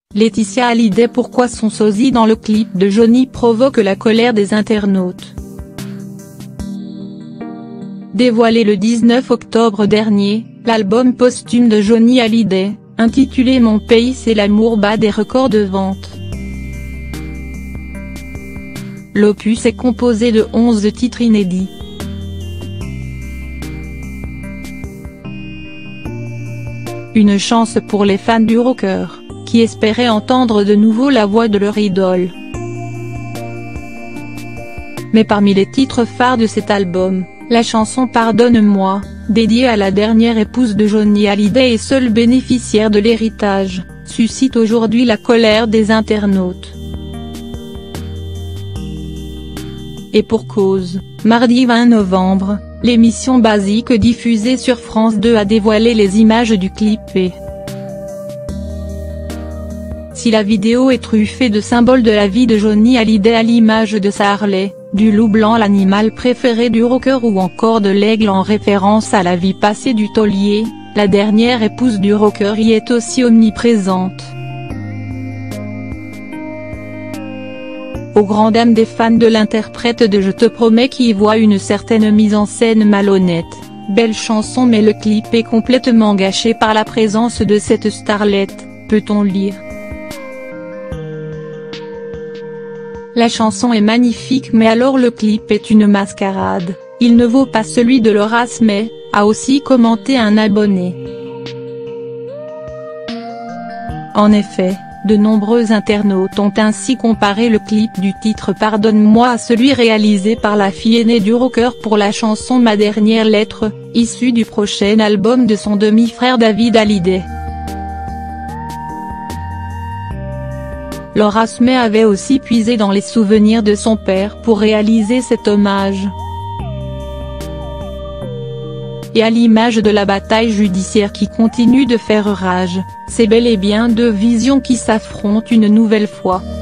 Laetitia Hallyday. Pourquoi son sosie dans le clip de Johnny provoque la colère des internautes. Dévoilé le 19 octobre dernier, l'album posthume de Johnny Hallyday, intitulé Mon pays c'est l'amour, bat des records de vente. L'opus est composé de 11 titres inédits. Une chance pour les fans du rocker, qui espéraient entendre de nouveau la voix de leur idole. Mais parmi les titres phares de cet album, la chanson Pardonne-moi, dédiée à la dernière épouse de Johnny Hallyday et seule bénéficiaire de l'héritage, suscite aujourd'hui la colère des internautes. Et pour cause, mardi 20 novembre, l'émission Basique diffusée sur France 2 a dévoilé les images du clip et si la vidéo est truffée de symboles de la vie de Johnny Hallyday à l'image de sa Harley, du loup blanc l'animal préféré du rocker ou encore de l'aigle en référence à la vie passée du taulier, la dernière épouse du rocker y est aussi omniprésente. Aux grandes dames des fans de l'interprète de Je te promets qui y voit une certaine mise en scène malhonnête, belle chanson mais le clip est complètement gâché par la présence de cette starlette, peut-on lire. La chanson est magnifique mais alors le clip est une mascarade, il ne vaut pas celui de Loras mais, a aussi commenté un abonné. En effet, de nombreux internautes ont ainsi comparé le clip du titre Pardonne-moi à celui réalisé par la fille aînée du rocker pour la chanson Ma dernière lettre, issue du prochain album de son demi-frère David Hallyday. Loras May avait aussi puisé dans les souvenirs de son père pour réaliser cet hommage. Et à l'image de la bataille judiciaire qui continue de faire rage, c'est bel et bien deux visions qui s'affrontent une nouvelle fois.